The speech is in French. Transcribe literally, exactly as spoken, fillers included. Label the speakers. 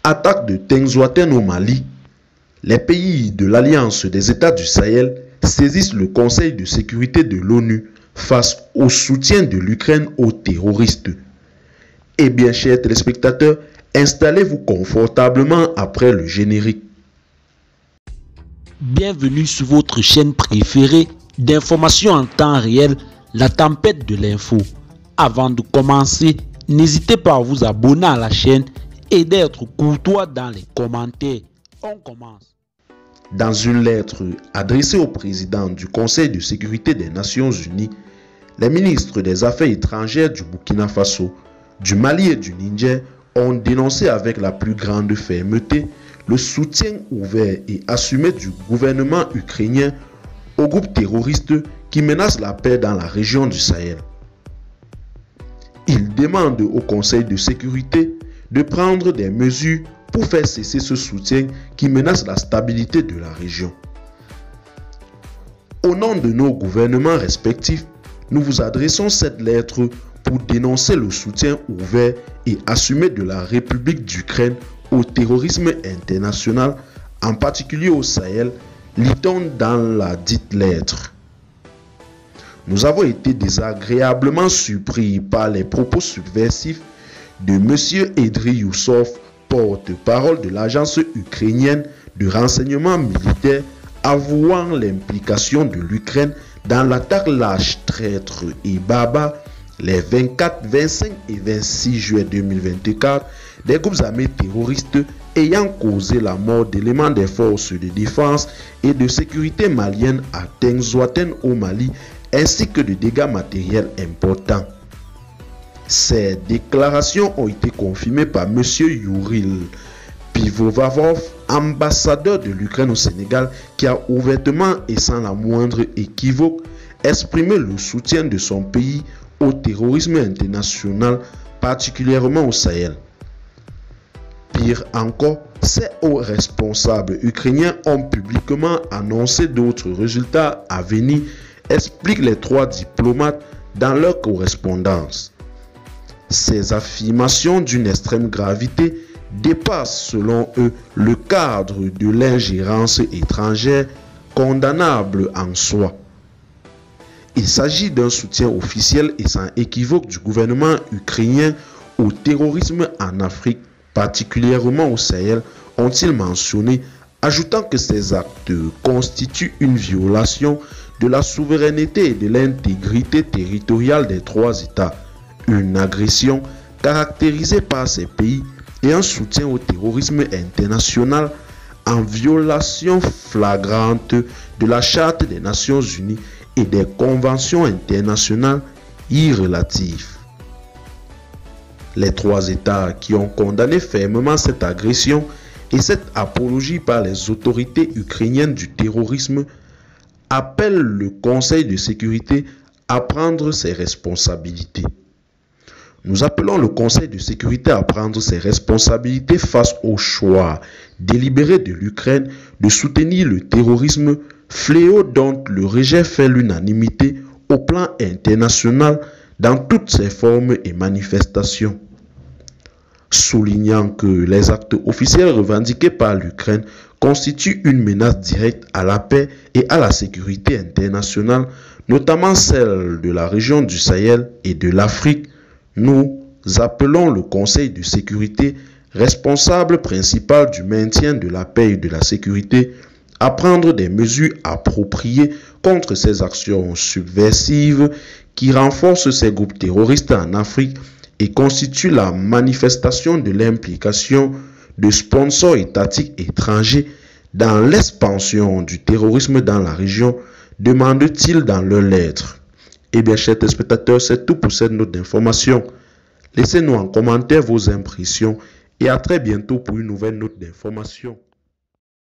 Speaker 1: Attaque de Tengzoaten au Mali. Les pays de l'Alliance des États du Sahel saisissent le Conseil de sécurité de l'ONU face au soutien de l'Ukraine aux terroristes. Eh bien, chers téléspectateurs, installez-vous confortablement après le générique.
Speaker 2: Bienvenue sur votre chaîne préférée d'information en temps réel, la tempête de l'info. Avant de commencer, n'hésitez pas à vous abonner à la chaîne et d'être courtois dans les commentaires. On commence.
Speaker 1: Dans une lettre adressée au président du Conseil de sécurité des Nations Unies, les ministres des Affaires étrangères du Burkina Faso, du Mali et du Niger ont dénoncé avec la plus grande fermeté le soutien ouvert et assumé du gouvernement ukrainien aux groupes terroristes qui menacent la paix dans la région du Sahel. Ils demandent au Conseil de sécurité de prendre des mesures pour faire cesser ce soutien qui menace la stabilité de la région. Au nom de nos gouvernements respectifs, nous vous adressons cette lettre pour dénoncer le soutien ouvert et assumé de la République d'Ukraine au terrorisme international, en particulier au Sahel, lit-on dans la dite lettre. Nous avons été désagréablement surpris par les propos subversifs de M. Edry Youssov, porte-parole de l'agence ukrainienne de renseignement militaire, avouant l'implication de l'Ukraine dans l'attaque lâche, traître et barbare les vingt-quatre, vingt-cinq et vingt-six juillet deux mille vingt-quatre des groupes armés terroristes ayant causé la mort d'éléments des forces de défense et de sécurité maliennes à Tengzoaten au Mali, ainsi que de dégâts matériels importants. Ces déclarations ont été confirmées par M. Youril Pivovarov, ambassadeur de l'Ukraine au Sénégal, qui a ouvertement et sans la moindre équivoque exprimé le soutien de son pays au terrorisme international, particulièrement au Sahel. Pire encore, ces hauts responsables ukrainiens ont publiquement annoncé d'autres résultats à venir, expliquent les trois diplomates dans leur correspondance. Ces affirmations d'une extrême gravité dépassent selon eux le cadre de l'ingérence étrangère condamnable en soi. Il s'agit d'un soutien officiel et sans équivoque du gouvernement ukrainien au terrorisme en Afrique, particulièrement au Sahel, ont-ils mentionné, ajoutant que ces actes constituent une violation de la souveraineté et de l'intégrité territoriale des trois États, une agression caractérisée par ces pays et un soutien au terrorisme international en violation flagrante de la Charte des Nations Unies et des conventions internationales y relatives. Les trois États qui ont condamné fermement cette agression et cette apologie par les autorités ukrainiennes du terrorisme appellent le Conseil de sécurité à prendre ses responsabilités. Nous appelons le Conseil de sécurité à prendre ses responsabilités face au choix délibéré de l'Ukraine de soutenir le terrorisme, fléau dont le rejet fait l'unanimité au plan international dans toutes ses formes et manifestations. Soulignant que les actes officiels revendiqués par l'Ukraine constituent une menace directe à la paix et à la sécurité internationale, notamment celle de la région du Sahel et de l'Afrique, nous appelons le Conseil de sécurité, responsable principal du maintien de la paix et de la sécurité, à prendre des mesures appropriées contre ces actions subversives qui renforcent ces groupes terroristes en Afrique et constituent la manifestation de l'implication de sponsors étatiques étrangers dans l'expansion du terrorisme dans la région, demandent-ils dans leur lettre. Eh bien, chers téléspectateurs, c'est tout pour cette note d'information. Laissez-nous en commentaire vos impressions et à très bientôt pour une nouvelle note d'information.